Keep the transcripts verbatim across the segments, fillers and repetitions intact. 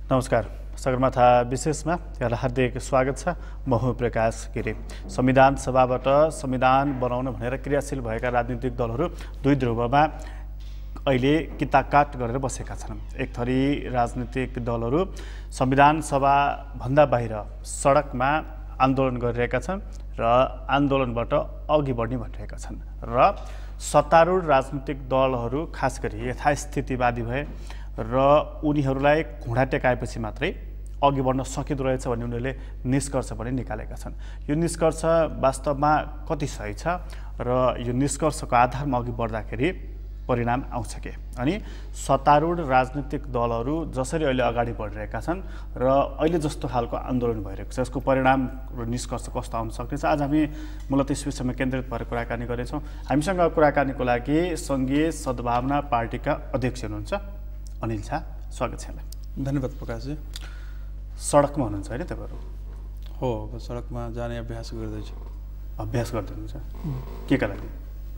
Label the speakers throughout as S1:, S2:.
S1: नमस्कार। सगरमाथा विशेषमा यहाँलाई हार्दिक स्वागत छ। म हुँ प्रकाश गिरी। संविधान सभाबाट संविधान बनाउन भनेर क्रियाशील भएका राजनीतिक दलहरू दुई ध्रुवमा अहिले किताकाट गरेर बसेका छन्। एक थरी राजनीतिक दलहरू संविधान सभा भन्दा बाहिर सडकमा आन्दोलन गरिरहेका छन् र आन्दोलनबाट अघि बढ्ने भनिरहेका छन् र सत्तारूढ राजनीतिक दलहरू खास गरी यथास्थितिवादी भए र उनीहरूलाई घुँडा टेकाएपछि मात्रै अघि बढ्न सकिँदो रहेछ भन्ने उनीहरूले निष्कर्ष पनि निकालेका छन्। यो निष्कर्ष वास्तवमा कति सही छ र यो निष्कर्षको आधारमा अघि बढ्दाखेरि परिणाम आउँछ के? अनि सत्तारूढ राजनीतिक दलहरू जसरी अहिले अगाडि बढिरहेका छन् र अहिले जस्तो खालको आन्दोलन भइरहेको छ, यसको परिणाम र निष्कर्ष कस्तो आउन सक्नेछ? आज हामी मूलतः यस विषयमा केन्द्रित भएर कुराकानी गर्नेछौँ। हामीसँग कुराकानीको लागि सङ्घीय सद्भावना पार्टीका अध्यक्ष हुनुहुन्छ अनिल झा। स्वागत छ।
S2: धन्यवाद प्रकाशजी।
S1: सडकमा हुनुहुन्छ होइन तपाईँहरू?
S2: हो, अब सडकमा जाने अभ्यास गर्दैछु।
S1: अभ्यास गर्दै हुनुहुन्छ के का लागि?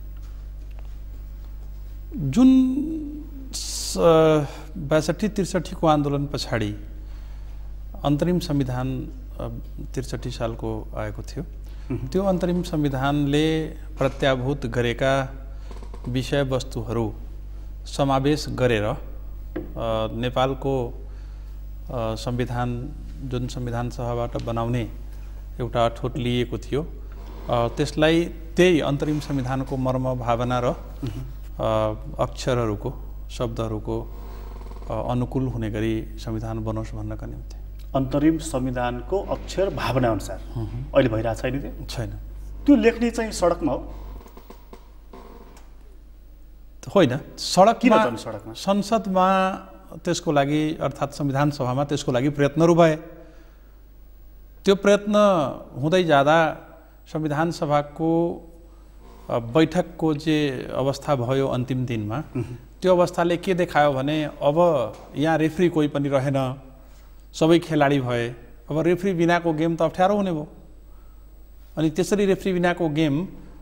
S2: जुन बैसठी त्रिसठीको आन्दोलन पछाडि अन्तरिम संविधान त्रिसठी सालको आएको थियो। त्यो अन्तरिम संविधानले प्रत्याभूत गरेका विषयवस्तुहरू समावेश गरेर नेपालको संविधान जुन संविधान सभाबाट बनाउने एउटा अठोट लिएको थियो, त्यसलाई त्यही अन्तरिम संविधानको मर्म भावना र अक्षरहरूको शब्दहरूको अनुकूल हुने गरी संविधान बनोस् भन्नका निम्ति
S1: अन्तरिम संविधानको अक्षर भावना अनुसार अहिले भइरहेको छैन। त्यो
S2: छैन।
S1: त्यो लेख्ने चाहिँ सडकमा हो
S2: होइन, सडकमा
S1: सडकमा
S2: संसदमा त्यसको लागि अर्थात् संविधान सभामा त्यसको लागि प्रयत्नहरू भए। त्यो प्रयत्न हुँदै जाँदा संविधान सभाको बैठकको जे अवस्था भयो अन्तिम दिनमा, त्यो अवस्थाले के देखायो भने अब यहाँ रेफ्री कोही पनि रहेन, सबै खेलाडी भए। अब रेफ्री बिनाको गेम त अप्ठ्यारो हुने भयो। अनि त्यसरी रेफ्री बिनाको गेम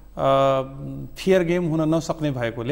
S2: फेयर गेम हुन नसक्ने भएकोले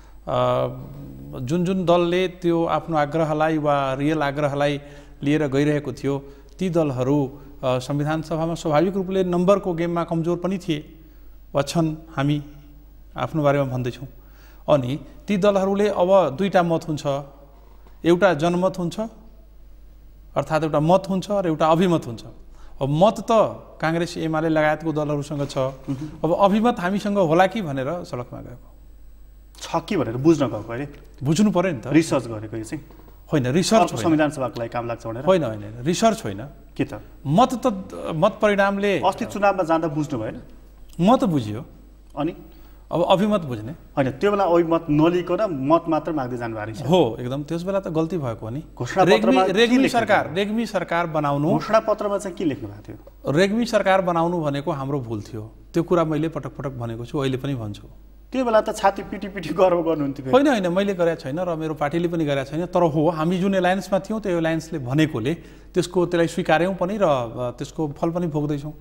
S2: जुन जुन दलले त्यो आफ्नो आग्रहलाई वा रियल आग्रहलाई लिएर गइरहेको थियो, ती दलहरू संविधान सभामा स्वाभाविक रूपले नम्बरको गेममा कमजोर पनि थिए वा छन्, हामी आफ्नो बारेमा भन्दैछौँ। अनि ती दलहरूले अब दुईवटा मत हुन्छ, एउटा जनमत हुन्छ अर्थात् एउटा मत हुन्छ र एउटा अभिमत हुन्छ। अब मत त काङ्ग्रेस एमाले लगायतको दलहरूसँग छ, अब अभिमत हामीसँग होला कि भनेर सडकमा गएको
S1: छ कि भनेर बुझ्न गएको अहिले
S2: बुझ्नु पऱ्यो नि त।
S1: रिसर्च गरेको यो चाहिँ
S2: होइन, रिसर्च
S1: संविधान सभाको लागि काम लाग्छ भनेर
S2: होइन होइन रिसर्च होइन
S1: के त
S2: मत त मत परिणामले
S1: अस्ति चुनावमा जाँदा बुझ्नु भएन?
S2: म त बुझियो।
S1: अनि
S2: अब अभिमत बुझ्ने
S1: होइन, त्यो बेला अभिमत नलिकन मत मात्र माग्दै जानु भएको
S2: हो। एकदम त्यस बेला त गल्ती भएको हो नि।
S1: घोषणापत्रमा
S2: रेग्मी सरकार रेग्मी सरकार बनाउनु,
S1: घोषणापत्रमा चाहिँ के लेख्नु भएको थियो?
S2: रेग्मी सरकार बनाउनु भनेको हाम्रो भुल थियो। त्यो कुरा मैले पटक पटक भनेको छु, अहिले पनि भन्छु।
S1: त्यो बेला त छाती पिटी पिटी गर्व गर्नुहुन्थ्यो।
S2: होइन होइन, मैले गरेको छैन र मेरो पार्टीले पनि गरेको छैन। तर हो, हामी जुन एलायन्समा थियौँ त्यो एलायन्सले भनेकोले त्यसको त्यसलाई स्वीकार्यौँ पनि र त्यसको फल पनि भोग्दैछौँ।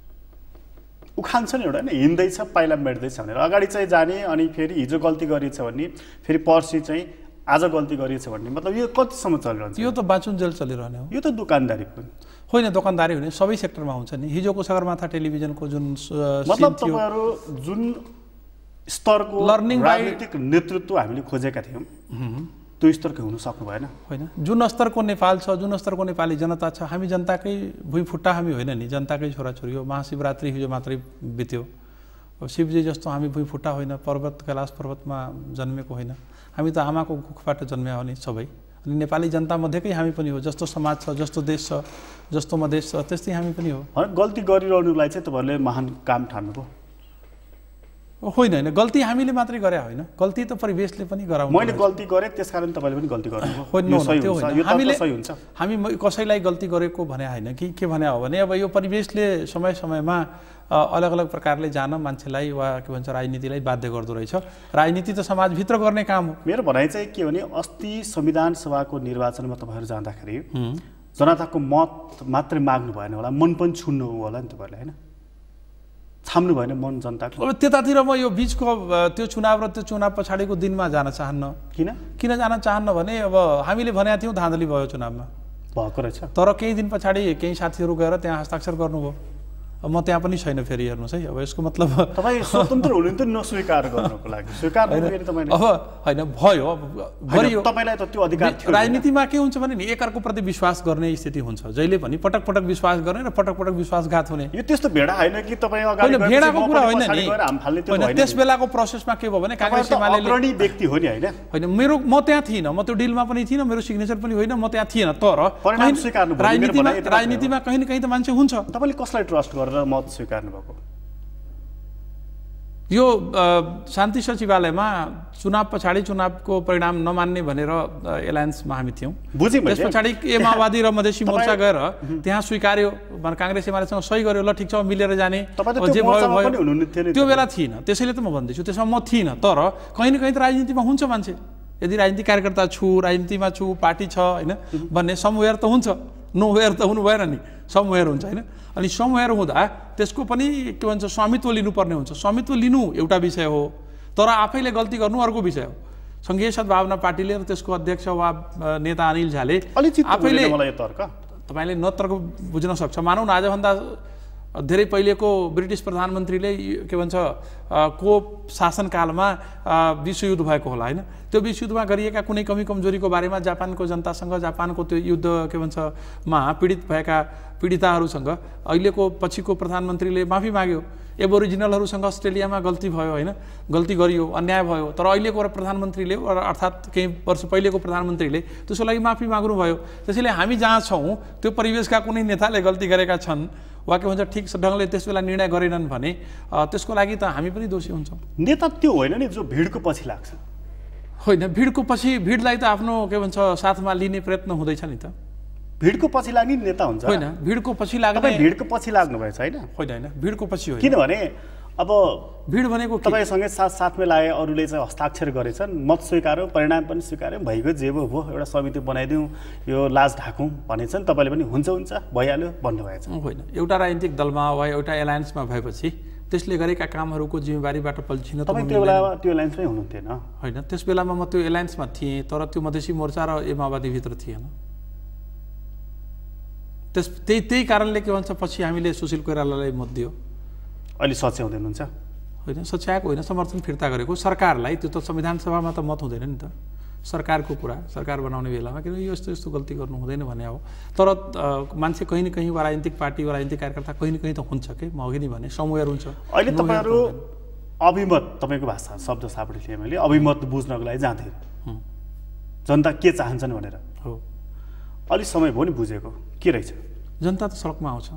S1: उखान छ नि एउटा, होइन, हिँड्दैछ पाइला मेट्दैछ भनेर। अगाडि चाहिँ जाने अनि फेरि हिजो गल्ती गरिएछ भन्ने, फेरि पर्सि चाहिँ आज गल्ती गरिएछ भन्ने, मतलब यो कतिसम्म चलिरहन्छ?
S2: यो त बाँचुन्जेल चलिरहने हो।
S1: यो त दोकानदारी पनि
S2: होइन, दोकानदारी हुने सबै सेक्टरमा हुन्छ नि। हिजोको सगरमाथा टेलिभिजनको जुन
S1: मतलब तपाईँहरू जुन स्तरको
S2: लर्निङ
S1: राजनीतिक नेतृत्व हामीले खोजेका थियौँ त्यो स्तरको हुन सक्नु भएन।
S2: होइन, जुन स्तरको नेपाल छ, जुन स्तरको नेपाली जनता छ, हामी जनताकै भुइँफुट्टा हामी होइन नि, जनताकै छोराछोरी हो। महाशिवरात्रि हिजो मात्रै बित्यो। अब शिवजी जस्तो हामी भुइँफुट्टा होइन, पर्वत कैलाश पर्वतमा जन्मेको होइन, हामी त आमाको कुखबाट जन्म्या हो नि सबै। अनि नेपाली जनता मध्येकै हामी पनि हो। जस्तो समाज छ, जस्तो देश छ, जस्तो मधेस छ, त्यस्तै हामी पनि हो।
S1: गल्ती गरिरहनुलाई चाहिँ तपाईँहरूले महान काम ठान्नुभयो?
S2: होइन होइन, गल्ती हामीले मात्रै गरे होइन, गल्ती त परिवेशले पनि गराउनु।
S1: मैले गल्ती गरेँ त्यसकारण तपाईँले पनि गल्ती गर्नुभयो?
S2: होइन, हामीले हामी कसैलाई गल्ती गरेको भने होइन कि के भने हो भने अब यो परिवेशले समय समयमा अलग अलग प्रकारले जान मान्छेलाई वा के भन्छ राजनीतिलाई बाध्य गर्दो रहेछ। राजनीति त समाजभित्र गर्ने काम हो।
S1: मेरो भनाइ चाहिँ के भने अस्ति संविधान सभाको निर्वाचनमा तपाईँहरू जाँदाखेरि जनताको मत मात्रै माग्नु भएन होला, मन पनि छुन्नु होला नि तपाईँहरूले, होइन? छाम्नु भएन मन जनताको।
S2: अब त्यतातिर म यो बीचको त्यो चुनाव र त्यो चुनाव पछाडिको दिनमा जान चाहन्न।
S1: किन
S2: किन जान चाहन्न भने अब हामीले भनेका थियौँ धाँधली भयो चुनावमा।
S1: भएको रहेछ।
S2: तर केही दिन पछाडि केही साथीहरू गएर त्यहाँ हस्ताक्षर गर्नुभयो। म त्यहाँ पनि छैन फेरि हेर्नुहोस् है। अब यसको मतलब
S1: तपाईँ स्वतन्त्र हुनुहुन्थ्यो नस्वीकार गर्नको लागि स्वीकार गर्नु तपाईँले
S2: अब होइन भयो गरियो।
S1: तपाईँलाई त त्यो अधिकार थियो।
S2: राजनीतिमा के हुन्छ भने नि एकअर्को प्रति विश्वास गर्ने स्थिति हुन्छ जहिले पनि पटक पटक विश्वास गर्ने र पटक पटक विश्वासघात हुने।
S1: यो त्यस्तो भेडा होइन कि तपाईँ अगाडि
S2: भेडाको कुरा होइन नि। त्यस बेलाको प्रोसेसमा के भयो भने काङ्ग्रेस एमालेले
S1: अग्रणी व्यक्ति हो नि होइन
S2: होइन मेरो म त्यहाँ थिइनँ, म त्यो डिलमा पनि थिइनँ, मेरो सिग्नेचर पनि होइन, म त्यहाँ थिएन। तर राजनीतिमा राजनीतिमा कहीँ न कहीँ त मान्छे हुन्छ।
S1: तपाईँले कसलाई ट्रस्ट गरेर मत स्वीकार्नु भएको?
S2: यो शान्ति सचिवालयमा चुनाव पछाडि चुनावको परिणाम नमान्ने भनेर एलायन्समा हामी थियौँ। त्यस पछाडि ए माओवादी र मधेसी मोर्चा गएर त्यहाँ स्वीकार्यो, काङ्ग्रेस एमालेसँग सही गर्यो, ल ठिक छ मिलेर जाने जे भयो भयो। त्यो बेला थिइनँ, त्यसैले त म भन्दैछु त्यसमा म थिइनँ। तर कहीँ न कहीँ त राजनीतिमा हुन्छ मान्छे, यदि राजनीतिक कार्यकर्ता छु, राजनीतिमा छु, पार्टी छ होइन भन्ने समवेयर त हुन्छ, नोवेयर त हुनु भएन नि, समवेयर हुन्छ होइन। अनि समवेयर हुँदा त्यसको पनि के भन्छ स्वामित्व लिनुपर्ने हुन्छ। स्वामित्व लिनु एउटा विषय हो, तर आफैले गल्ती गर्नु अर्को विषय हो। सङ्घीय सद्भावना पार्टीले र त्यसको अध्यक्ष वा नेता अनिल झाले आफैले तपाईँले न तर्क बुझ्न सक्छ। मानौँ न आजभन्दा धेरै पहिलेको ब्रिटिस प्रधानमन्त्रीले के भन्छ को शासनकालमा विश्वयुद्ध भएको होला होइन। त्यो विश्वयुद्धमा गरिएका कुनै कमी कमजोरीको बारेमा जापानको जनतासँग, जापानको त्यो युद्ध के भन्छ मा पीडित भएका पीडिताहरूसँग अहिलेको पछिको प्रधानमन्त्रीले माफी माग्यो। एबोरिजिनलहरूसँग अस्ट्रेलियामा गल्ती भयो होइन, गल्ती गरियो, अन्याय भयो। तर अहिलेको प्रधानमन्त्रीले अर्थात् केही वर्ष पहिलेको प्रधानमन्त्रीले त्यसको लागि माफी माग्नुभयो। त्यसैले हामी जहाँ छौँ त्यो परिवेशका कुनै नेताले गल्ती गरेका छन् वा के भन्छ ठिक ढङ्गले त्यस बेला निर्णय गरेनन् भने त्यसको लागि त हामी पनि दोषी हुन्छौँ।
S1: नेता त्यो होइन नि जो भिडको पछि लाग्छ।
S2: होइन, भिडको पछि भिडलाई त आफ्नो के भन्छ साथमा लिने प्रयत्न हुँदैछ नि त।
S1: भिडको पछि लाग्ने नेता हुन्छ
S2: होइन, भिडको पछि लाग्ने
S1: भिडको पछि लाग्नु भएछ होइन
S2: होइन होइन भिडको पछि हो।
S1: किनभने अब
S2: भिड भनेको
S1: तपाईँसँगै साथ साथमै लाए, अरूले चाहिँ हस्ताक्षर गरेछन्, मत स्वीकार्यो, परिणाम पनि स्वीकार्यो, भइगयो जे भयो भयो, एउटा समिति बनाइदिउँ, यो लाज ढाकौँ भनेछन्। तपाईँले पनि हुन्छ हुन्छ भइहाल्यो भन्नुभएछ।
S2: होइन, एउटा राजनीतिक दलमा वा एउटा एलायन्समा भएपछि त्यसले गरेका कामहरूको जिम्मेवारीबाट पल्झिन त
S1: तपाईँ त्यो बेला त्यो एलायन्समै हुनुहुन्थेन
S2: होइन। त्यस बेलामा म त्यो एलायन्समा थिएँ, तर त्यो मधेसी मोर्चा र ए माओवादीभित्र थिएन। त्यस त्यही त्यही कारणले के भन्छ पछि हामीले सुशील कोइरालालाई मत दियो।
S1: अहिले सच्याउँदै हुनुहुन्छ?
S2: होइन, सच्याएको होइन, समर्थन फिर्ता गरेको सरकारलाई। त्यो त संविधान सभामा त मत हुँदैन नि त, सरकारको कुरा सरकार बनाउने बेलामा किनकि यो यस्तो यस्तो गल्ती गर्नु हुँदैन भने हो। तर मान्छे कहीँ न कहीँ वा राजनीतिक पार्टी वा राजनीतिक कार्यकर्ता कहीँ न कहीँ त हुन्छ कि म अघि नै भने समवेयर हुन्छ।
S1: अहिले तपाईँहरू अभिमत, तपाईँको भाषा शब्द सापडी थिएँ मैले, अभिमत बुझ्नको लागि जान्थेँ जनता के चाहन्छन् भनेर
S2: हो।
S1: अलिक समय भयो नि बुझेको के रहेछ?
S2: जनता त सडकमा आउँछ।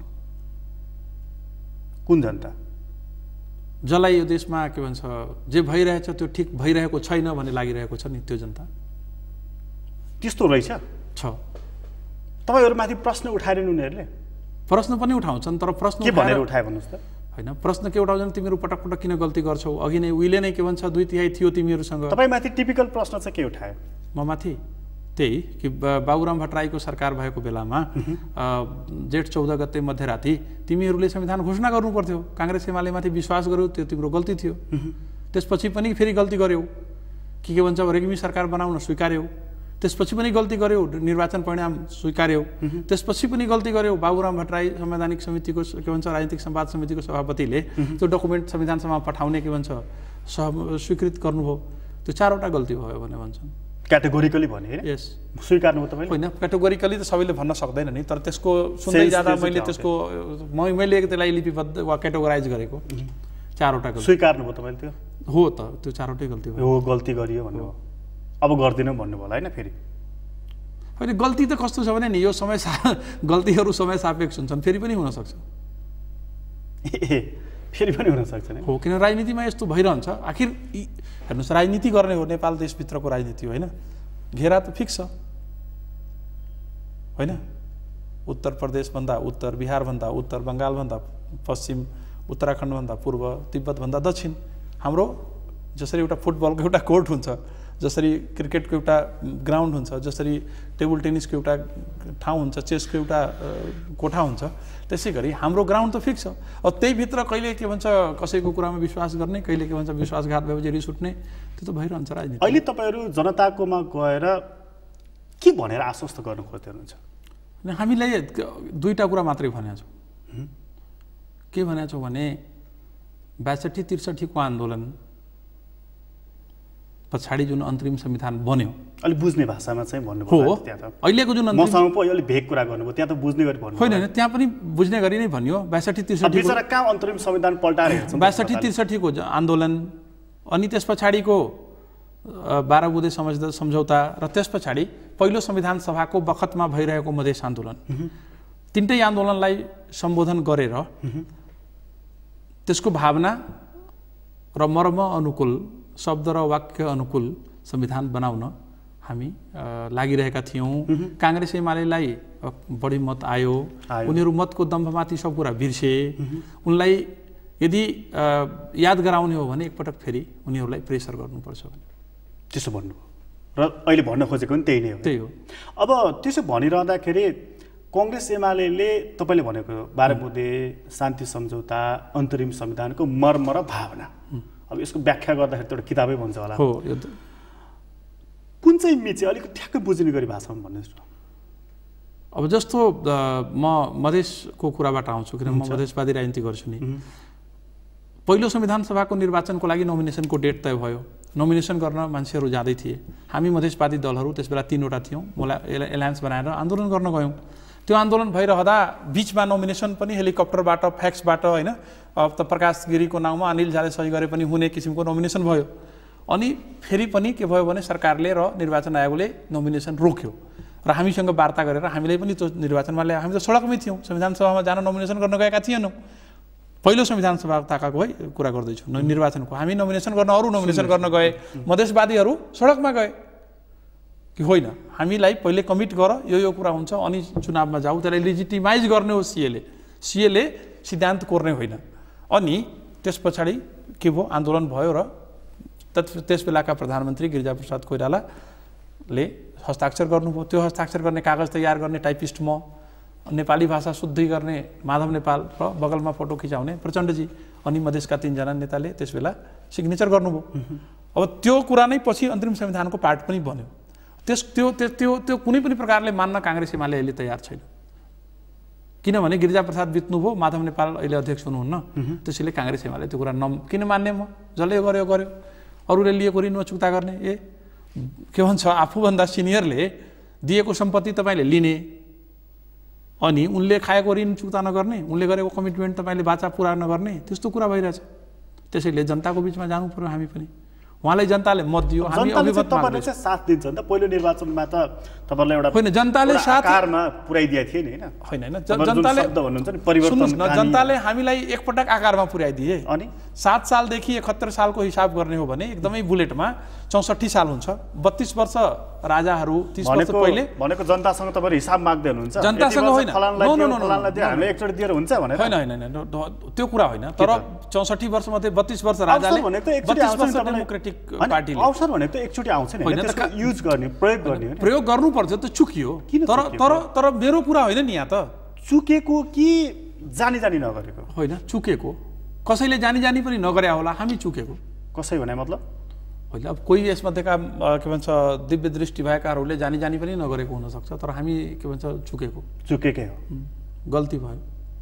S1: कुन जनता?
S2: जसलाई यो देशमा के भन्छ जे भइरहेछ त्यो ठिक भइरहेको छैन भन्ने लागिरहेको छ नि, त्यो जनता
S1: त्यस्तो रहेछ
S2: छ।
S1: तपाईँहरूमाथि प्रश्न उठाएर उनीहरूले
S2: प्रश्न पनि उठाउँछन्, तर प्रश्न
S1: के भनेर उठाए भन्नुहोस् त?
S2: होइन, प्रश्न के उठाउँछन्, तिमीहरू पटक पटक किन गल्ती गर्छौ, अघि नै उहिले नै के भन्छ दुई तिहाई थियो तिमीहरूसँग।
S1: तपाईँमाथि टिपिकल प्रश्न चाहिँ के उठाए?
S2: म माथि त्यही कि बाबुराम भट्टराईको सरकार भएको बेलामा जेठ चौध गते मध्यराति तिमीहरूले संविधान घोषणा गर्नु पर्थ्यो, काङ्ग्रेस एमालेमाथि विश्वास गर्यो, त्यो तिम्रो गल्ती थियो। त्यसपछि पनि फेरि गल्ती गर्यौ कि के भन्छ रेग्मी सरकार बनाउन स्वीकार्यौ, त्यसपछि पनि गल्ती गर्यौ, निर्वाचन परिणाम स्वीकार्यौ, त्यसपछि पनि गल्ती गर्यौ। बाबुराम भट्टराई संवैधानिक समितिको के भन्छ राजनीतिक संवाद समितिको सभापतिले त्यो डकुमेन्ट संविधान सभामा पठाउने के भन्छ स्वीकृत गर्नुभयो। त्यो चारवटा गल्ती भयो भने भन्छन्
S1: क्याटेगोरिकली भने।
S2: यस,
S1: स्वीकार्नु हो तपाईँले?
S2: होइन, क्याटेगोरिकली त सबैले भन्न सक्दैन नि, तर त्यसको सुन्दै जाँदा मैले त्यसको मैले त्यसलाई लिपिबद्ध वा क्याटेगोराइज गरेको चारवटा गल्ती।
S1: स्वीकार्नु भयो तपाईँले? त्यो
S2: हो त, त्यो चारवटै गल्ती भयो।
S1: हो, गल्ती गरियो भन्नुभयो, अब गर्दिनँ भन्नुभयो होला होइन? फेरि
S2: होइन, गल्ती त कस्तो छ भने नि यो समय सा गल्तीहरू समय सापेक्ष हुन्छन्, फेरि पनि हुनसक्छ।
S1: ए फेरि पनि हुनसक्छ नि?
S2: हो, किन राजनीतिमा यस्तो भइरहन्छ। आखिर हेर्नुहोस्, राजनीति गर्ने हो, नेपाल देशभित्रको राजनीति होइन, घेरा त फिक्स छ होइन। उत्तर प्रदेशभन्दा उत्तर, बिहारभन्दा उत्तर, बङ्गालभन्दा पश्चिम, उत्तराखण्डभन्दा पूर्व, तिब्बतभन्दा दक्षिण। हाम्रो जसरी एउटा फुटबलको एउटा कोर्ट हुन्छ, जसरी क्रिकेटको एउटा ग्राउन्ड हुन्छ, जसरी टेबल टेनिसको एउटा ठाउँ हुन्छ, चेसको एउटा कोठा हुन्छ, त्यसै गरी हाम्रो ग्राउन्ड त फिक्स छ। अब त्यहीभित्र कहिले के भन्छ कसैको कुरामा विश्वास गर्ने, कहिले के भन्छ विश्वासघात भएपछि रिस उठ्ने, त्यो त भइरहन्छ राजनीति।
S1: अहिले तपाईँहरू जनताकोमा गएर के भनेर आश्वस्त गर्नु खोज्दै हुनुहुन्छ?
S2: हामीलाई दुईटा कुरा मात्रै भनेका छौँ। के भनेका छौँ भने बैसठी त्रिसठीको आन्दोलन पछाडि जुन अन्तरिम संविधान बन्यो
S1: अलि बुझ्ने भाषामा चाहिँ भन्नुभयो
S2: हो।
S1: त्यहाँ त
S2: अहिलेको जुन
S1: मसँग पो अलि भेग कुरा गर्नुभयो, त्यहाँ त बुझ्ने गरी भन्नुभयो।
S2: होइन होइन, त्यहाँ पनि बुझ्ने गरी नै भन्यो। बैसठी त्रिसठी
S1: बिचरा कहाँ अन्तरिम संविधान पल्टाएर हेर्छौँ
S2: बैसठी त्रिसठीको आन्दोलन, अनि त्यस पछाडिको बाह्र बुँदे समझ सम्झौता, र त्यस पछाडि पहिलो संविधान सभाको बखतमा भइरहेको मधेस आन्दोलन, तिनटै आन्दोलनलाई सम्बोधन गरेर त्यसको भावना र मर्म अनुकूल, शब्द र वाक्य अनुकूल संविधान बनाउन हामी लागिरहेका थियौँ। काङ्ग्रेस एमालेलाई बढी मत आयो, उनीहरू मतको दम्भमाथि सब कुरा बिर्से। उनलाई यदि याद गराउने हो भने एकपटक फेरि उनीहरूलाई प्रेसर गर्नुपर्छ भने
S1: त्यसो भन्नुभयो र अहिले भन्न खोजेको पनि त्यही नै हो।
S2: त्यही हो।
S1: अब त्यसो भनिरहँदाखेरि कांग्रेस एमाले तपाईले भनेको बाह्र बुँदे शान्ति सम्झौता अन्तरिम संविधानको मर्म र भावना, अब यसको व्याख्या गर्दाखेरि त एउटा किताबै भन्छ होला
S2: हो।
S1: कुन चाहिँ मिचे अलिक ठ्याक्कै बुझ्ने गरी भाषामा भन्नुहोस् न।
S2: अब जस्तो म मधेसको कुराबाट आउँछु, किनभने म मधेसवादी राजनीति गर्छु नि। पहिलो संविधान सभाको निर्वाचनको लागि नोमिनेसनको डेट तय भयो। नोमिनेसन गर्न मान्छेहरू जाँदै थिए। हामी मधेसवादी दलहरू त्यसबेला तीनवटा थियौँ, मलाई एलायन्स बनाएर आन्दोलन गर्न गयौँ। त्यो आन्दोलन भइरहँदा बिचमा नोमिनेसन पनि हेलिकप्टरबाट फ्याक्सबाट होइन, अब त प्रकाश गिरीको नाउँमा अनिल झाले सही गरे पनि हुने किसिमको नोमिनेसन भयो। अनि फेरि पनि के भयो भने सरकारले र निर्वाचन आयोगले नोमिनेसन रोक्यो र हामीसँग वार्ता गरेर हामीलाई पनि त्यो निर्वाचनमा ल्यायो। हामी त सडकमै थियौँ, संविधान सभामा जान नोमिनेसन गर्न गएका थिएनौँ। पहिलो संविधान सभा ताकाको है कुरा गर्दैछु, निर्वाचनको। हामी नोमिनेसन गर्न अरू नोमिनेसन गर्न गए, मधेसवादीहरू सडकमा गए कि होइन हामीलाई पहिले कमिट गर, यो यो कुरा हुन्छ अनि चुनावमा जाऊ, त्यसलाई लेजिटिमाइज गर्ने हो सिएले। सिएले सिद्धान्त कोर्ने होइन। अनि त्यस पछाडि के भयो, आन्दोलन भयो र त्यस बेलाका प्रधानमन्त्री गिरिजाप्रसाद कोइरालाले हस्ताक्षर गर्नुभयो। त्यो हस्ताक्षर गर्ने कागज तयार गर्ने टाइपिस्ट म, नेपाली भाषा शुद्धि गर्ने माधव नेपाल र बगलमा फोटो खिचाउने प्रचण्डजी, अनि मधेसका तीनजना नेताले त्यस बेला सिग्नेचर गर्नुभयो। अब त्यो कुरा नै पछि अन्तरिम संविधानको पार्ट पनि बन्यो। त्यस त्यो त्यो त्यो कुनै पनि प्रकारले मान्न काङ्ग्रेस एमाले अहिले तयार छैन, किनभने गिरिजाप्रसाद बित्नुभयो, माधव नेपाल अहिले अध्यक्ष हुनुहुन्न। त्यसैले काङ्ग्रेस एमाले त्यो कुरा न किन मान्ने, म जसले गर्यो गर्यो, अरूले लिएको ऋण नचुक्ता गर्ने। ए के भन्छ, आफूभन्दा सिनियरले दिएको सम्पत्ति तपाईँले लिने अनि उनले खाएको ऋण चुक्ता नगर्ने, उनले गरेको कमिटमेन्ट तपाईँले वाचा पुरा नगर्ने, त्यस्तो कुरा भइरहेछ। त्यसैले जनताको बिचमा जानु पर्यो हामी पनि। उहाँलाई जनताले मत दियो, हामी अभिमत
S1: तपाईले चाहिँ साथ दिन्छ नि त। पहिलो निर्वाचनमा त तपाईलाई एउटा
S2: होइन जनताले साथ
S1: आकारमा पुर्याइदिया थियो नि
S2: होइन
S1: हैन।
S2: हैन जनताले
S1: शब्द भन्नुहुन्छ नि परिवर्तन,
S2: जनताले हामीलाई एकपटक आकारमा पुर्याइदिए।
S1: अनि
S2: सात सालदेखि एकहत्तर सालको हिसाब गर्ने हो भने एकदमै बुलेटमा चौसठी साल हुन्छ। बत्तीस वर्ष राजाहरू, तीस वर्ष पहिले
S1: भनेको जनतासँग तपाईहरु हिसाब माग्दै हुनुहुन्छ।
S2: जनतासँग होइन,
S1: नो नो नो हामीले एकचोटि दिएर हुन्छ भने
S2: होइन होइन होइन त्यो कुरा होइन। तर चौसठी वर्ष मध्ये बत्तीस वर्ष राजाले बत्तीस वर्ष डेमोक्रेटिक पार्टीले
S1: अवसर भनेको त एकचोटि आउँछ नि, त्यसको युज गर्ने, प्रयोग गर्ने हो नि।
S2: प्रयोग गर्नुपर्छ, त चुकियो। तर तर तर मेरो कुरा होइन नि, यहाँ त
S1: चुकेको कि जानी जानी नगरेको
S2: होइन, चुकेको। कसैले जानी जानी पनि नगरे होला, हामी चुकेको।
S1: कसै भने मतलब
S2: होइन, अब कोही यसमध्येका के भन्छ दिव्य दृष्टि भएकाहरूले जानी जानी पनि नगरेको हुनसक्छ, तर हामी के भन्छ चुकेको
S1: चुकेकै हो,
S2: गल्ती भयो।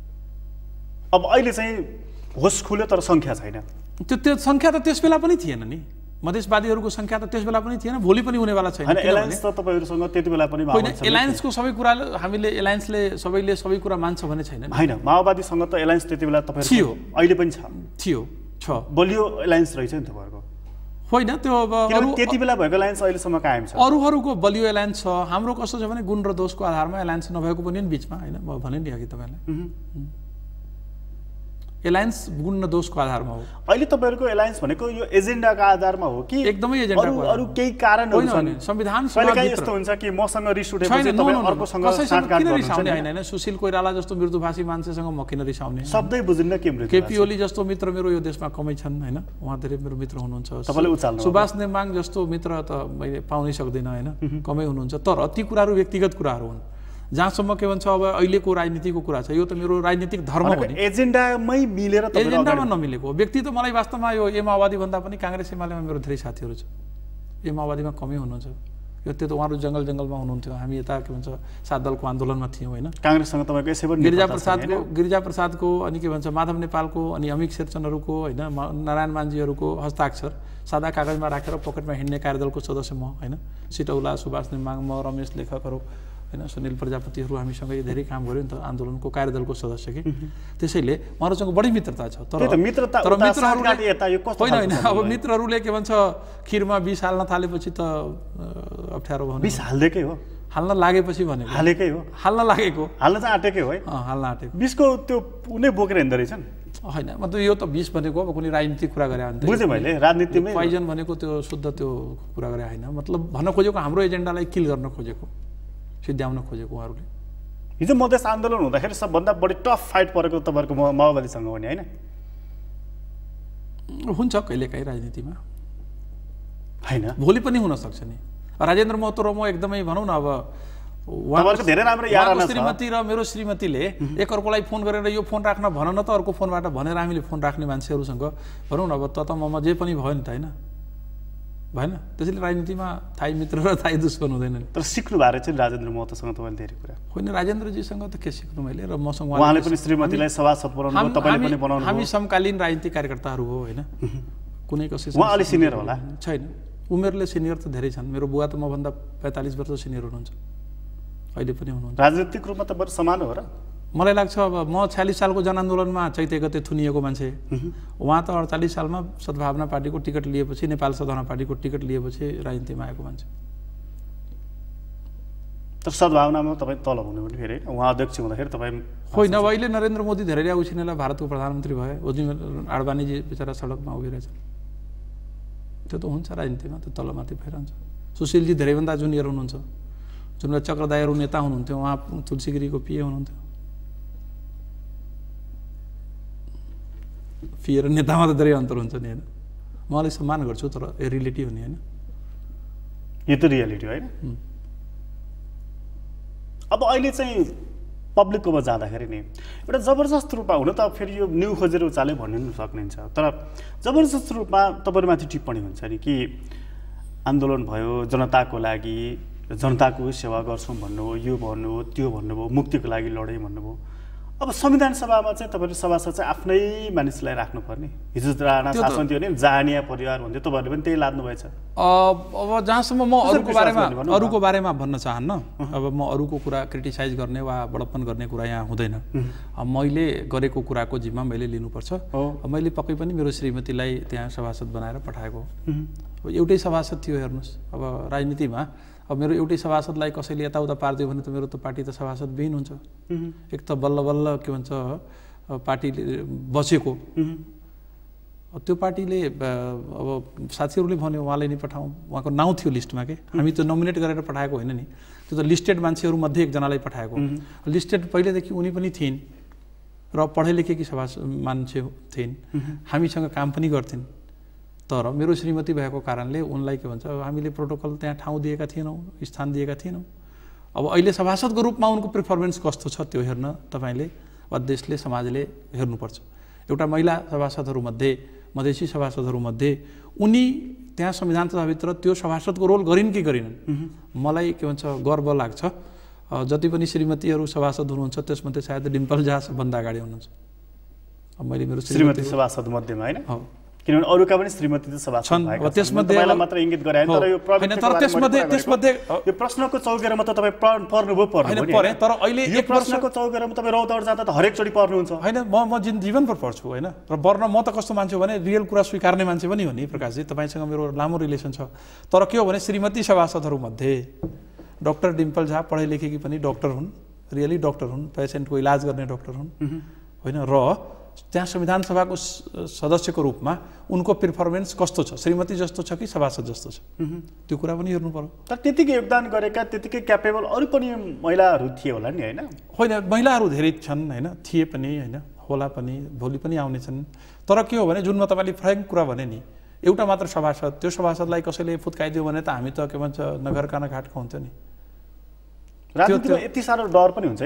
S1: अब अहिले चाहिँ होस खुल्यो तर सङ्ख्या छैन।
S2: त्यो त्यो सङ्ख्या त त्यस बेला पनि थिएन नि, मधेसवादीहरूको सङ्ख्या त त्यस बेला पनि थिएन, भोलि पनि हुनेवाला छैन।
S1: एलायन्स त तपाईँहरूसँग त्यति बेला पनि
S2: होइन, एलायन्सको सबै कुरा हामीले एलायन्सले सबैले सबै कुरा मान्छ भने छैन।
S1: होइन, माओवादीसँग त एलायन्स त्यति बेला तपाईँहरू
S2: थियो,
S1: अहिले पनि छ,
S2: थियो छ
S1: बलियो एलायन्स रहेछ नि तपाईँहरूको।
S2: होइन, त्यो
S1: अरू त्यति बेला भएको एलायन्स अहिलेसम्म कायम छ।
S2: अरूहरूको बलियो एलायन्स छ, हाम्रो कस्तो छ भने गुण र दोषको आधारमा एलायन्स नभएको पनि बिचमा होइन। म भने नि अघि तपाईँलाई एलायन्स गुण र दोषको आधारमा हो।
S1: अहिले तपाईँहरूको एलायन्स भनेको यो एजेन्डाको आधारमा हो कि
S2: एकदमै एजेन्डाको
S1: अरू केही कारणहरू छन्?
S2: संविधान
S1: सभाभित्र यस्तो हुन्छ कि मसँग रिस उठेपछि तपाईँ अर्कोसँग साटगाँठ
S2: गर्नुहुन्छ नि। होइन होइन, सुशील कोइराला जस्तो मृदुभाषी मान्छेसँग म किन रिसाउने?
S1: शब्दै बुझिन्न के मृदु।
S2: केपी ओली जस्तो मित्र मेरो यो देशमा कमै छन् होइन, उहाँ धेरै मेरो मित्र हुनुहुन्छ।
S1: तपाईँले उचाल्नु
S2: सुभाष नेमाङ जस्तो मित्र त मैले पाउनै सक्दिनँ होइन, कमै हुनुहुन्छ। तर ती कुराहरू व्यक्तिगत कुराहरू हुन्। जहाँसम्म के भन्छ अब अहिलेको राजनीतिको कुरा छ, यो त मेरो राजनीतिक धर्म हो नि।
S1: एजेन्डामै मिलेर
S2: एजेन्डामा नमिलेको व्यक्ति त मलाई वास्तवमा यो ए माओवादी भन्दा पनि काङ्ग्रेस एमालेमा मेरो धेरै साथीहरू छ। ए माओवादीमा कमै हुनुहुन्छ, यो त्यो त उहाँहरू जङ्गल जङ्गलमा हुनुहुन्थ्यो, हामी यता के भन्छ सात दलको आन्दोलनमा थियौँ होइन।
S1: काङ्ग्रेससँग तपाईँको यसै पनि
S2: गिरिजाप्रसादको गिरिजाप्रसादको अनि के भन्छ माधव नेपालको अनि अमिक शेरचनहरूको होइन नारायण मान्जीहरूको हस्ताक्षर सादा कागजमा राखेर पकेटमा हिँड्ने कार्यदलको सदस्य म होइन। सिटौला सुभाष नेमाङ म रमेश लेखकहरू होइन सुनिल प्रजापतिहरू हामीसँग धेरै काम गऱ्यो नि त आन्दोलनको कार्यदलको सदस्य कि। त्यसैले उहाँहरूसँग बढी मित्रता छ। तर
S1: तर मित्रहरूले
S2: होइन होइन अब मित्रहरूले के भन्छ खिरमा विष हाल्न थालेपछि त अप्ठ्यारो भयो।
S1: विष हाल्दैकै हो,
S2: हाल्न लागेपछि भनेको
S1: हालेकै हो,
S2: हाल्न लागेको
S1: हाल्न चाहिँ आँटेकै हो है।
S2: हाल्न आँटेको
S1: विषको त्यो उनी बोकेर हिँड्दो रहेछन्
S2: होइन। मतलब यो त विष भनेको अब कुनै राजनीतिक कुरा गरे भने
S1: बुझेँ मैले, राजनीतिमै
S2: पोइजन भनेको त्यो शुद्ध त्यो कुरा गरे होइन। मतलब भन्न खोजेको हाम्रो एजेन्डालाई किल गर्न खोजेको सिद्ध्याउन खोजेको उहाँहरूले।
S1: हिजो मधेस आन्दोलन हुँदाखेरि सबभन्दा बढी टफ फाइट परेको तपाईँहरूको माओवादीसँग हो नि होइन?
S2: हुन्छ कहिलेकाहीँ राजनीतिमा
S1: होइन,
S2: भोलि पनि हुनसक्छ नि। राजेन्द्र महतो र म एकदमै भनौँ न अब
S1: उहाँको धेरै राम्रो याराना छ।
S2: श्रीमती र मेरो श्रीमतीले एक अर्कोलाई फोन गरेर यो फोन राख्न भन न त अर्को फोनबाट भनेर हामीले फोन राख्ने मान्छेहरूसँग भनौँ न अब त त ममा जे पनि भयो नि त होइन भएन। त्यसैले राजनीतिमा थाई मित्र र थाई दुश्मन हुँदैन नि।
S1: तर सिक्नु भएको चाहिँ राजेन्द्र महतोसँग तपाईँले धेरै कुरा
S2: होइन। राजेन्द्रजीसँग त के सिक्नु मैले र मसँग
S1: उहाँले पनि श्रीमतीलाई सभासद बनाउनु तपाईँले पनि बनाउनु।
S2: हामी समकालीन राजनीतिक कार्यकर्ताहरू हो होइन। कुनै कसैसँग
S1: उहाँ अलि सिनियर होला
S2: छैन, उमेरले सिनियर त धेरै छन्। मेरो बुवा त मभन्दा पैँतालिस वर्ष सिनियर हुनुहुन्छ, अहिले पनि हुनुहुन्छ।
S1: राजनीतिक रूपमा त बरु समान हो र?
S2: मलाई लाग्छ अब म छयालिस सालको जनआन्दोलनमा चैते गते थुनिएको मान्छे, उहाँ त अडचालिस सालमा सद्भावना पार्टीको टिकट लिएपछि नेपाल सद्भावना पार्टीको टिकट लिएपछि राजनीतिमा आएको मान्छे।
S1: तर सद्भावनामा तपाईँ तल हुनु पनि फेरि उहाँ अध्यक्ष हुँदाखेरि तपाईँ
S2: होइन। अब अहिले नरेन्द्र मोदी धेरै उछिनेलाई भारतको प्रधानमन्त्री भए, उनी आडवाणीजी बेचारा सडकमा उभिरहेछन्। त्यो त हुन्छ राजनीतिमा, त्यो तलमाथि भइरहन्छ। सुशीलजी धेरैभन्दा जुनियर हुनुहुन्छ, जुन चक्रदायहरू नेता हुनुहुन्थ्यो, उहाँ तुलसीगिरीको पिए हुनुहुन्थ्यो। पिए र नेतामा त धेरै अन्तर हुन्छ नि होइन। म अलिक सम्मान गर्छु तर यो रियालिटी हो नि होइन।
S1: यो त रियालिटी होइन। अब अहिले चाहिँ पब्लिककोमा जाँदाखेरि नि एउटा जबरजस्त रूपमा हुन त फेरि यो न्यु खोजेर उचाले भन्नु पनि सक्नुहुन्छ, तर जबरजस्त रूपमा तपाईँहरूमाथि टिप्पणी हुन्छ नि कि आन्दोलन भयो जनताको लागि, जनताको सेवा गर्छौँ भन्नुभयो, यो भन्नुभयो त्यो भन्नुभयो, मुक्तिको लागि लडाइँ भन्नुभयो। अब संविधान सभामा चाहिँ तपाईँहरू सभासद चाहिँ आफ्नै मानिसलाई राख्नुपर्ने, हिजो राणा शासन थियो नि जानिया परिवार भन्थ्यो, तपाईँहरूले पनि त्यही लाद्नु भएछ।
S2: अब जहाँसम्म म अरूको बारेमा अरूको बारेमा भन्न चाहन्न। अब म अरूको कुरा क्रिटिसाइज गर्ने वा बडप्पन गर्ने कुरा यहाँ हुँदैन। मैले गरेको कुराको जिम्मा मैले लिनुपर्छ। मैले पक्कै पनि मेरो श्रीमतीलाई त्यहाँ सभासद बनाएर पठाएको। अब एउटै सभासद थियो हेर्नुहोस्। अब राजनीतिमा अब मेरो एउटै सभासदलाई कसैले यताउता पारिदियो भने त मेरो त पार्टी त सभासदविहीन हुन्छ। एक त बल्ल बल्ल के भन्छ पार्टीले बचेको, त्यो पार्टीले अब साथीहरूले भन्यो उहाँलाई नै पठाउँ, उहाँको नाउँ थियो लिस्टमा के, हामी त नोमिनेट गरेर पठाएको होइन नि, त्यो त लिस्टेड मान्छेहरू मध्ये एकजनालाई पठाएको। लिस्टेड पहिलेदेखि उनी पनि थिइन् र पढे लेखेकी सभा मान्छे थिइन्, हामीसँग काम पनि गर्थिन्। तर मेरो श्रीमती भएको कारणले उनलाई के भन्छ हामीले प्रोटोकल त्यहाँ ठाउँ दिएका थिएनौँ, स्थान दिएका थिएनौँ। अब अहिले सभासदको रूपमा उनको पर्फर्मेन्स कस्तो छ त्यो हेर्न तपाईँले वा देशले समाजले हेर्नुपर्छ। एउटा महिला सभासदहरूमध्ये मधेसी सभासदहरूमध्ये उनी त्यहाँ संविधान सभाभित्र त्यो सभासदको रोल गरिन् कि गरिनन्, मलाई के भन्छ गर्व लाग्छ। जति पनि श्रीमतीहरू सभासद हुनुहुन्छ त्यसमध्ये सायद डिम्पल झा सबभन्दा अगाडि हुनुहुन्छ। अब मैले मेरो
S1: श्रीमती सभासद मध्येमा होइन, किनभने अरूका पनि श्रीमती त सभासद भएका छन्।
S2: त्यसमध्ये
S1: मात्र इङ्गित गराए तर यो
S2: तर त्यसमध्ये त्यसमध्ये
S1: यो प्रश्नको चौकेरमा त तपाईँ पर्नुभयो पर्नु
S2: परे। तर अहिले
S1: यो प्रश्नको चौकेरमा तपाईँ रौतहट जाँदा त हरेक चोटि पर्नुहुन्छ
S2: होइन। म म जीवनभर पढ्छु होइन। र पर्न म त कस्तो मान्छे भने रियल कुरा स्वीकार्ने मान्छे पनि हो नि प्रकाशजी, तपाईँसँग मेरो लामो रिलेसन छ। तर के हो भने श्रीमती सभासदहरूमध्ये डाक्टर डिम्पल झा पढे लेखेकी पनि डाक्टर हुन्, रियली डाक्टर हुन्, पेसेन्टको इलाज गर्ने डाक्टर हुन् होइन। र त्यहाँ संविधान सभाको सदस्यको रूपमा उनको पर्फर्मेन्स कस्तो छ, श्रीमती जस्तो छ कि सभासद जस्तो छ, त्यो कुरा पनि हेर्नु पर्यो।
S1: तर त्यतिकै योगदान गरेका त्यतिकै क्यापेबल अरू पनि महिलाहरू थिए होला नि होइन?
S2: होइन, महिलाहरू धेरै छन् होइन, थिए पनि होइन, होला पनि, भोलि पनि आउने छन्। तर के हो भने जुन म तपाईँले फ्र्याङ्क कुरा भने नि, एउटा मात्र सभासद, त्यो सभासदलाई कसैले फुत्काइदियो भने त हामी त के भन्छ नगर काना घाटको हुन्छ नि।
S1: राजनीतिमा यति साह्रो डर पनि हुन्छ यो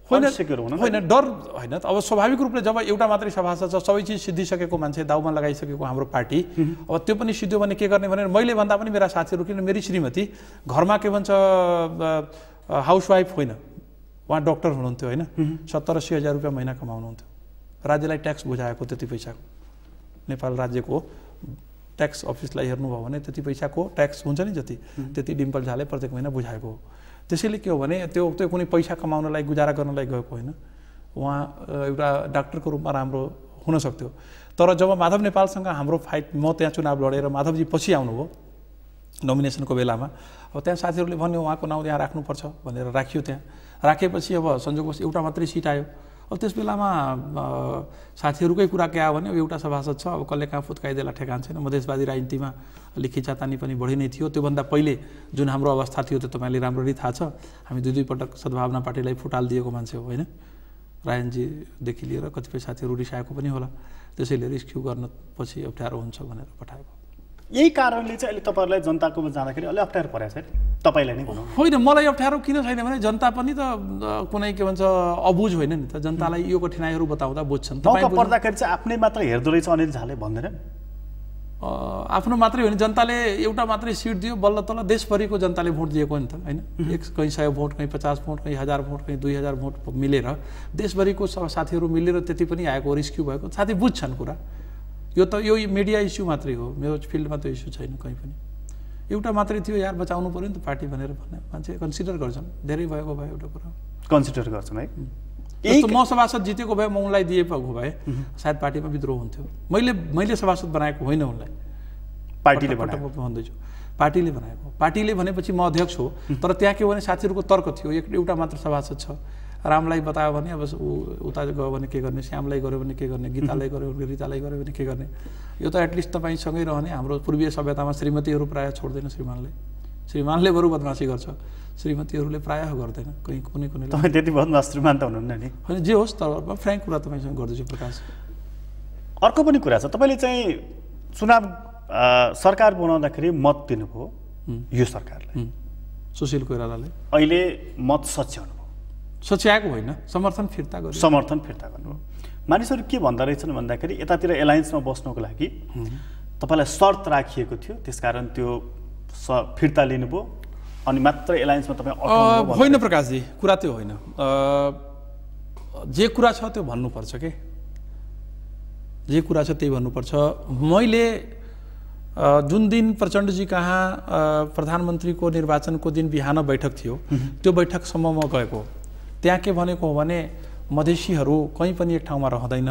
S2: होइन होइन डर होइन अब स्वाभाविक रूपले जब एउटा मात्रै सभासद छ सबै चिज सिद्धिसकेको मान्छे दाउमा लगाइसकेको हाम्रो पार्टी अब त्यो पनि सिद्धियो भने के गर्ने भनेर मैले भन्दा पनि मेरा साथीहरू किन मेरी श्रीमती घरमा के भन्छ हाउसवाइफ होइन उहाँ डक्टर हुनुहुन्थ्यो होइन सत्तर अस्सी हजार रुपियाँ महिना कमाउनुहुन्थ्यो राज्यलाई ट्याक्स बुझाएको त्यति पैसाको नेपाल राज्यको ट्याक्स अफिसलाई हेर्नुभयो भने त्यति पैसाको ट्याक्स हुन्छ नि जति त्यति डिम्पल झाले प्रत्येक महिना बुझाएको हो त्यसैले के हो भने त्यो त्यो कुनै पैसा कमाउनलाई गुजारा गर्नलाई गएको होइन उहाँ एउटा डाक्टरको रूपमा राम्रो हुन सक्थ्यो तर जब माधव नेपालसँग हाम्रो फाइट म त्यहाँ चुनाव लडेर माधवजी पछि आउनुभयो नोमिनेसनको बेलामा अब त्यहाँ साथीहरूले भन्यो उहाँको नाउँ यहाँ राख्नुपर्छ भनेर राखियो त्यहाँ राखेपछि अब संजोगवश एउटा मात्रै सिट आयो अब त्यस बेलामा साथीहरूकै कुरा के आयो भने अब एउटा सभासद छ अब कसले कहाँ फुत्काइदेला ठेगान छैन मधेसवादी राजनीतिमा अलिक खिचातानी पनि बढी नै थियो त्योभन्दा पहिले जुन हाम्रो अवस्था थियो त्यो तपाईँले राम्ररी थाहा छ हामी दुई दुई पटक सद्भावना पार्टीलाई फुटाल दिएको मान्छे हो होइन रायनजीदेखि लिएर कतिपय साथीहरू रिसाएको पनि होला त्यसैले रेस्क्यु गर्न पछि अप्ठ्यारो हुन्छ भनेर पठाएको
S1: यही कारणले चाहिँ अहिले तपाईँहरूलाई जनताकोमा जाँदाखेरि अलि अप्ठ्यारो परेको छैन तपाईँलाई नै भनौँ
S2: होइन मलाई अप्ठ्यारो किन छैन भने जनता पनि त कुनै के भन्छ अबुझ होइन नि त जनतालाई यो कठिनाइहरू बताउँदा बुझ्छन्
S1: तपाईँ पर्दाखेरि चाहिँ आफ्नै मात्र हेर्दो रहेछ अनिल झाले भन्दैनन्
S2: आफ्नो मात्रै होइन जनताले एउटा मात्रै सिट दियो बल्ल तल्ल देशभरिको जनताले भोट दिएको नि त होइन एक कहीँ सय भोट कहीँ पचास भोट कहीँ हजार भोट कहीँ दुई हजार भोट मिलेर देशभरिको साथीहरू मिलेर त्यति पनि आएको रेस्क्यु भएको साथी बुझ्छन् कुरा यो त यो मिडिया इस्यु मात्रै हो मेरो फिल्डमा त्यो इस्यु छैन कहीँ पनि एउटा मात्रै थियो यार बचाउनु पऱ्यो नि त पार्टी भनेर भने मान्छे कन्सिडर गर्छन् धेरै भएको भए एउटा कुरा
S1: कन्सिडर गर्छन् है
S2: जस्तो म सभासद जितेको भए म उनलाई दिएको भए सायद पार्टीमा विद्रोह हुन्थ्यो मैले मैले सभासद बनाएको होइन उनलाई
S1: पार्टीले बनाएको
S2: भन्दैछु पार्टीले बनाएको पार्टीले भनेपछि म अध्यक्ष हो तर त्यहाँ के भने साथीहरूको तर्क थियो एउटा मात्र सभासद छ रामलाई बतायो भने अब उता गयो भने के गर्ने श्यामलाई गऱ्यो भने के गर्ने गीतालाई गऱ्यो भने रितालाई गऱ्यो भने के गर्ने यो त एटलिस्ट तपाईँसँगै रहने हाम्रो पूर्वीय सभ्यतामा श्रीमतीहरू प्रायः छोड्दैन श्रीमानले श्रीमानले बरु बदमासी गर्छ श्रीमतीहरूले प्रायः गर्दैन कहीँ कुनै कुनै
S1: तपाईँ त्यति बदमास श्रीमान त हुनुहुन्न नि
S2: होइन जे होस् तर फ्र्याङ्क कुरा तपाईँसँग गर्दैछु प्रकाश
S1: अर्को पनि कुरा छ तपाईँले चाहिँ चुनाव सरकार बनाउँदाखेरि मत दिनुभयो यो सरकारलाई
S2: सुशील कोइरालाले
S1: अहिले मत सच्याउनु
S2: सच्याएको होइन समर्थन फिर्ता गर्नु
S1: समर्थन फिर्ता गर्नु मानिसहरू के भन्दा रहेछन् भन्दाखेरि यतातिर एलायन्समा बस्नको लागि तपाईँलाई शर्त राखिएको थियो त्यसकारण त्यो फिर्ता लिनुभयो अनि मात्र एलायन्समा तपाईँ अटाउनु
S2: होइन प्रकाशजी कुरा त्यो होइन जे कुरा छ त्यो भन्नुपर्छ के जे कुरा छ त्यही भन्नुपर्छ मैले जुन दिन प्रचण्डजी कहाँ प्रधानमन्त्रीको निर्वाचनको दिन बिहान बैठक थियो त्यो बैठकसम्म म गएको त्यहाँ के भनेको हो भने मधेसीहरू कहीँ पनि एक ठाउँमा रहँदैन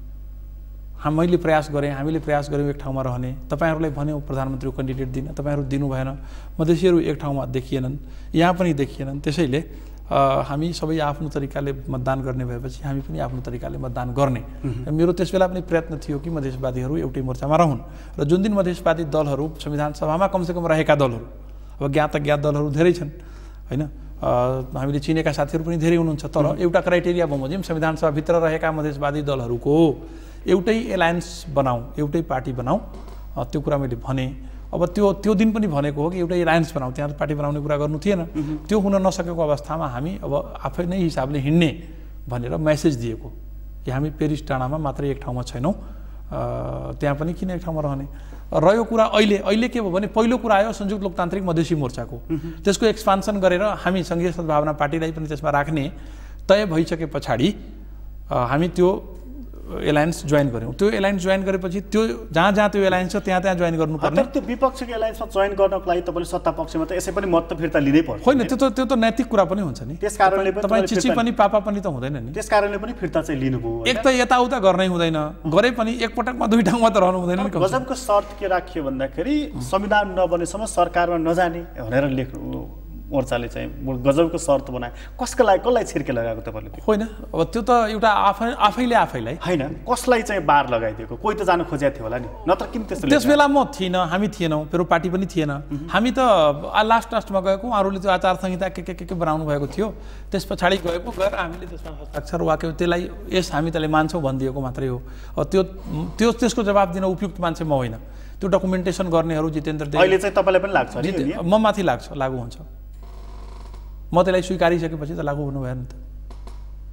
S2: मैले प्रयास गरेँ हामीले प्रयास गऱ्यौँ एक ठाउँमा रहने तपाईँहरूलाई भन्यौँ प्रधानमन्त्रीको क्यान्डिडेट दिन तपाईँहरू दिनु भएन मधेसीहरू एक ठाउँमा देखिएनन् यहाँ पनि देखिएनन् त्यसैले हामी सबै आफ्नो तरिकाले मतदान गर्ने भएपछि हामी पनि आफ्नो तरिकाले मतदान गर्ने मेरो त्यस बेला पनि प्रयत्न थियो कि मधेसवादीहरू एउटै मोर्चामा रहन् र जुन दिन मधेसवादी दलहरू संविधान सभामा कमसेकम रहेका दलहरू अब ज्ञात अज्ञात दलहरू धेरै छन् होइन हामीले चिनेका साथीहरू पनि धेरै हुनुहुन्छ तर एउटा क्राइटेरिया बमोजिम संविधान सभाभित्र रहेका मधेसवादी दलहरूको एउटै एलायन्स बनाऊ एउटै पार्टी बनाऊ त्यो कुरा मैले भने अब त्यो त्यो दिन पनि भनेको हो कि एउटै एलायन्स बनाऊ त्यहाँ पार्टी बनाउने कुरा गर्नु थिएन त्यो हुन नसकेको अवस्थामा हामी अब आफै नै हिसाबले हिँड्ने भनेर मेसेज दिएको कि हामी पेरिस डाँडामा मात्रै एक ठाउँमा छैनौँ त्यहाँ पनि किन एक ठाउँमा रहने रह्यो कुरा अहिले अहिले के भयो भने पहिलो कुरा आयो संयुक्त लोकतान्त्रिक मधेसी मोर्चाको त्यसको एक्सपान्सन गरेर हामी सङ्घीय सद्भावना पार्टीलाई पनि त्यसमा राख्ने तय भइसके पछाडि हामी त्यो एलायन्स जोइन गऱ्यौँ त्यो एलायन्स जोइन गरेपछि त्यो जहाँ जहाँ त्यो एलायन्स छ त्यहाँ त्यहाँ जोइन गर्नुपर्ने
S1: त्यो विपक्षको एलायन्समा जोइन गर्नको लागि तपाईँले सत्ता पक्षमा त यसै पनि मत फिर्ता लिनै पर्छ
S2: होइन त्यो त त्यो त नैतिक कुरा पनि हुन्छ नि
S1: त्यसकारणले पनि
S2: तपाईँ चिची पनि पापा पनि त हुँदैन नि
S1: त्यसकारणले पनि फिर्ता चाहिँ लिनुभयो
S2: एक त यताउता गर्नै हुँदैन गरे पनि एकपटकमा दुई ठाउँमा त रहनु हुँदैन नि
S1: गजबको शर्त के राखियो भन्दाखेरि संविधान नबनेसम्म सरकारमा नजाने भनेर लेख्नु मोर्चाले चाहिँ गजबको शर्त बनाए कसको लागि कसलाई छिर्के लगाएको तपाईँले
S2: होइन अब त्यो त एउटा आफै आफैले आफैलाई
S1: होइन कसलाई चाहिँ बार लगाइदिएको कोही त जानु खोजेको थियो होला नि नत्र किन त्यस्तो
S2: त्यस बेला म थिइनँ हामी थिएनौँ मेरो पार्टी पनि थिएन हामी त लास्ट लास्टमा गएको उहाँहरूले त्यो आचार संहिता के के के के बनाउनु भएको थियो त्यस पछाडि गएको गएर हामीले त्यसमा हस्ताक्षर वाक्यो त्यसलाई यस हामी त्यसलाई मान्छौँ भनिदिएको मात्रै हो त्यो त्यो त्यसको जवाब दिन उपयुक्त मान्छे म होइन त्यो डकुमेन्टेसन गर्नेहरू जितेन्द्र
S1: अहिले चाहिँ तपाईँलाई पनि लाग्छ
S2: म माथि लाग्छ लागु हुन्छ म त्यसलाई स्वीकारिसकेपछि त लागु हुनु भएन नि त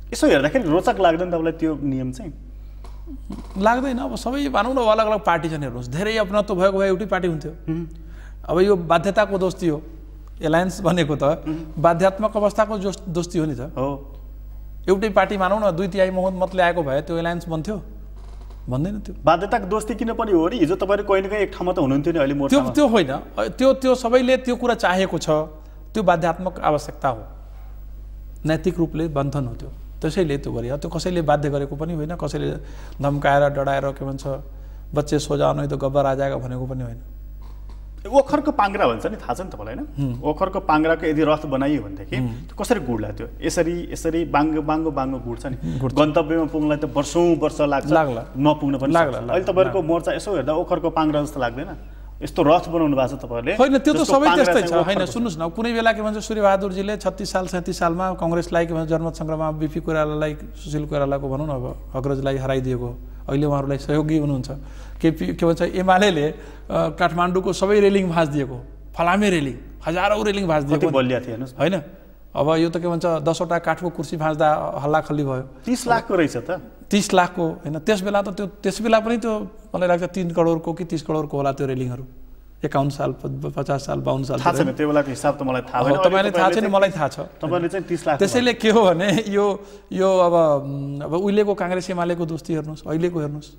S1: यसो हेर्दाखेरि रोचक लाग्दैन तपाईँलाई त्यो नियम चाहिँ?
S2: लाग्दैन। अब सबै भनौँ न अलग अलग पार्टी छन्, हेर्नुहोस् धेरै अपनत्व भएको भए एउटै पार्टी हुन्थ्यो। अब यो बाध्यताको दोस्ती हो। एलायन्स भनेको त बाध्यात्मक अवस्थाको दोस्ती हो नि त।
S1: हो,
S2: एउटै पार्टी मानौँ न दुई तिहाई बहुमत मतले आएको भए त्यो एलायन्स बन्थ्यो? भन्दैन। त्यो
S1: बाध्यताको दोस्ती किन पनि हो नि? हिजो तपाईँहरू कहीँ न कहीँ एक ठाउँमा त हुनुहुन्थ्यो नि, अहिले
S2: त्यो त्यो होइन। त्यो त्यो सबैले त्यो कुरा चाहेको छ, त्यो बाध्यात्मक आवश्यकता हो, नैतिक रूपले बन्धन हो त्यो, त्यसैले त्यो गरियो। त्यो कसैले बाध्य गरेको पनि होइन, कसैले धम्काएर डराएर के भन्छ बच्चे सो जाओ नहीं तो गब्बर आ जाएगा भनेको पनि होइन।
S1: ओखरको पाङ्ग्रा भन्छ नि, थाहा छ नि तपाईँलाई होइन? ओखरको पाङ्ग्राको यदि रथ बनाइयो भनेदेखि कसरी गुड्ला? त्यो यसरी यसरी बाङ्गो बाङ्गो बाङ्गो गुड्छ नि। गन्तव्यमा पुग्नलाई त वर्षौँ वर्ष लाग्छ, नपुग्न पनि लाग्ला। अहिले तपाईँहरूको मोर्चा यसो हेर्दा ओखरको पाङ्ग्रा जस्तो लाग्दैन? यस्तो रथ बनाउनु भएको छ तपाईँहरूले?
S2: होइन, त्यो त सबै त्यस्तै छ। होइन, सुन्नुहोस् न, कुनै बेला के भन्छ सूर्यबहादुरजीले छत्तिस साल सैँतिस सालमा कङ्ग्रेसलाई के भन्छ जनमत सङ्ग्राममा बिपी कोइरालालाई, सुशील कोइरालाको भनौँ न अब अग्रजलाई हराइदिएको, अहिले उहाँहरूलाई सहयोगी हुनुहुन्छ। केपी के भन्छ एमाले काठमाडौँको सबै रेलिङ भाँचिदिएको, फलामे रेलिङ, हजारौँ रेलिङ भाँचिदिएको होइन। अब यो त के भन्छ दसवटा काठको कुर्सी भाँच्दा हल्लाखल्ली भयो।
S1: तीस लाखको रहेछ त,
S2: तीस लाखको होइन। त्यस बेला त त्यो त्यस बेला पनि त्यो मलाई लाग्छ तिन करोडको कि तिस करोडको होला त्यो रेलिङहरू। एकाउन्न साल पचास साल बाउन्न साल
S1: थाहा छैन, त्यो बेलाको हिसाब त मलाई थाहा छैन।
S2: तपाईँले थाहा छैन, मलाई थाहा छ।
S1: तपाईँले चाहिँ तीस लाख।
S2: त्यसैले के हो भने यो यो अब अब उहिलेको काङ्ग्रेस एमालेको दोस्ती हेर्नुहोस्, अहिलेको हेर्नुहोस्।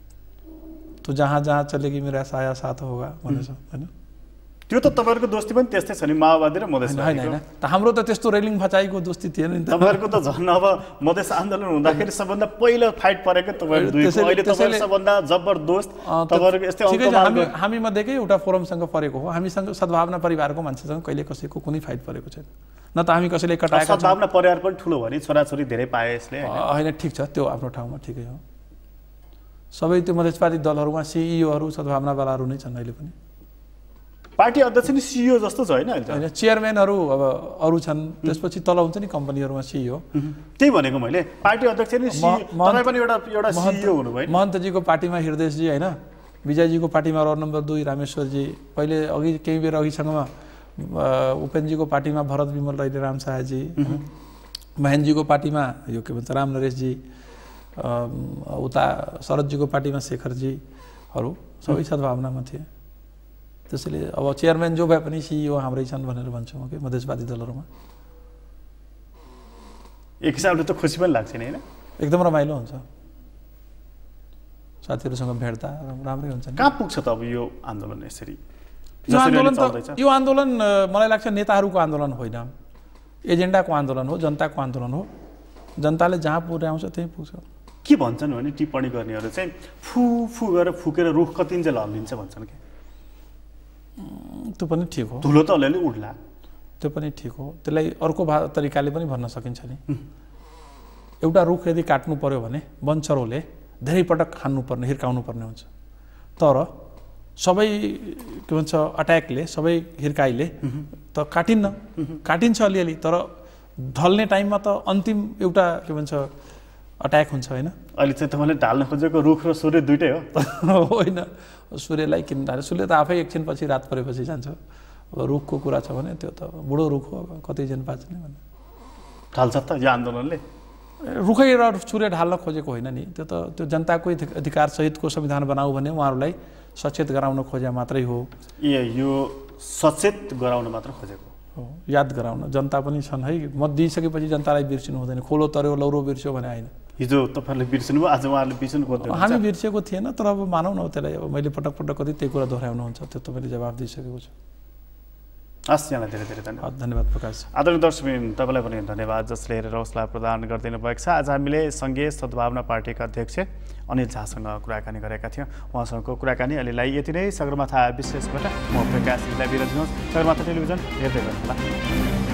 S2: तो जहाँ जहाँ चलेगी मेरा साया साथ होगा भनेछ होइन।
S1: त्यो त तपाईँहरूको दोस्ती पनि त्यस्तै छ नि, माओवादी र मधेस।
S2: होइन होइन, त हाम्रो त त्यस्तो रेलिङ फचाइको दोस्ती थिएन नि त।
S1: तपाईँहरूको त झन् अब मधेस आन्दोलन हुँदाखेरि सबभन्दा पहिलो फाइट परेको तपाईँहरू दुई, अहिले तपाईँहरू सबभन्दा जबरदस्त तपाईँहरूको यस्तै
S2: हामी हामी मध्येकै एउटा फोरमसँग परेको हो। हामीसँग सद्भावना परिवारको मान्छेसँग कहिले कसैको कुनै फाइट परेको छैन, न त हामी कसैले कटाएको।
S1: सद्भावना परिवार पनि ठुलो भयो नि, छोराछोरी धेरै पाए यसले
S2: होइन। ठिक छ, त्यो आफ्नो ठाउँमा ठिकै हो। सबै त्यो मधेसवादी दलहरूमा सिइओहरू सद्भावनावालाहरू नै छन् अहिले पनि।
S1: पार्टी अध्यक्ष नि सिइओ जस्तो छ होइन?
S2: होइन, चेयरम्यानहरू अब अरू छन्, त्यसपछि तल हुन्छ नि कम्पनीहरूमा सिइओ।
S1: त्यही भनेको मैले, पार्टी अध्यक्ष नि तपाईँ पनि एउटा एउटा सिइओ हुनुभयो।
S2: महन्तजीको पार्टीमा हृदयजी होइन, विजयजीको पार्टीमा रोल नम्बर दुई रामेश्वरजी, पहिले अघि केही बेर अघिसम्ममा उपेन्द्रजीको पार्टीमा भरत विमल रैले राम शाहजी, महेन्द्रजीको पार्टीमा यो के भन्छ राम नरेशजी, उता शरदजीको पार्टीमा शेखरजीहरू सबै सद्भावनामा थिए। त्यसैले अब चेयरम्यान जो भए पनि सिइओ हाम्रै छन् भनेर भन्छु म कि मधेसवादी दलहरूमा।
S1: एक हिसाबले त खुसी पनि लाग्छ नि होइन?
S2: एकदम रमाइलो हुन्छ, साथीहरूसँग भेट्दा राम्रै हुन्छ।
S1: कहाँ पुग्छ त अब यो आन्दोलन? यसरी
S2: यो आन्दोलन त यो आन्दोलन मलाई लाग्छ नेताहरूको आन्दोलन होइन, एजेन्डाको आन्दोलन हो, जनताको आन्दोलन हो। जनताले जहाँ पुर्याउँछ त्यहीँ पुग्छ।
S1: के भन्छन् भने टिप्पणी गर्नेहरू चाहिँ फु फु गरेर फुकेर रुख कतिन्जेल हल्लिन्छ भन्छन् कि?
S2: त्यो पनि ठिक हो,
S1: धुलो त अलिअलि उड्ला,
S2: त्यो पनि ठिक हो। त्यसलाई अर्को भा तरिकाले पनि भन्न सकिन्छ नि। एउटा रुख यदि काट्नु पर्यो भने वनचरोले धेरै पटक खान्नुपर्ने, हिर्काउनु पर्ने हुन्छ। तर सबै के भन्छ अट्याकले, सबै हिर्काइले त काटिन्न, काटिन्छ अलिअलि, तर ढल्ने टाइममा त अन्तिम एउटा के भन्छ अट्याक हुन्छ होइन?
S1: अहिले चाहिँ तपाईँले ढाल्न खोजेको रुख र सूर्य दुइटै हो
S2: होइन? सूर्यलाई किन ढाल्यो? सूर्य त आफै एकछिनपछि रात परेपछि जान्छ। अब रुखको कुरा छ भने त्यो त बुढो रुख हो, अब कति दिन बाँच्ने भने
S1: ढाल्छ त यो आन्दोलनले?
S2: रुखै र सूर्य ढाल्न खोजेको होइन नि, त्यो त त्यो जनताकै अधिकार सहितको संविधान बनाऊ भने उहाँहरूलाई सचेत गराउन खोजे मात्रै हो।
S1: ए यो सचेत गराउन मात्र खोजेको
S2: हो, याद गराउन। जनता पनि छन् है, मत दिइसकेपछि जनतालाई बिर्सिनु हुँदैन। खोलो तर्यो लौरो बिर्स्यो भने होइन।
S1: हिजो तपाईँहरूले बिर्सिनु भयो, आज उहाँहरूले बिर्सिनु खोज्दै
S2: हामी बिर्सेको थिएन, तर अब मानौँ न त्यसलाई। अब मैले पटक पटक कति त्यही कुरा दोहोऱ्याउनुहुन्छ, त्यो तपाईँले जवाब दिइसकेको छु।
S1: हस्, यहाँलाई धेरै धेरै धन्यवाद।
S2: धन्यवाद प्रकाश।
S1: आदरणीय दर्शकबिन, तपाईँलाई पनि धन्यवाद जसले हेरेर हौसला प्रदान गरिदिनु भएको छ। आज हामीले सङ्घीय सद्भावना पार्टीका अध्यक्ष अनिल झासँग कुराकानी गरेका थियौँ। उहाँसँगको कुराकानी अहिलेलाई यति नै। सगरमाथा विशेषबाट म प्रकाश बिदा दिनुहोस्। सगरमाथा टेलिभिजन हेर्दै गर्नुहोला।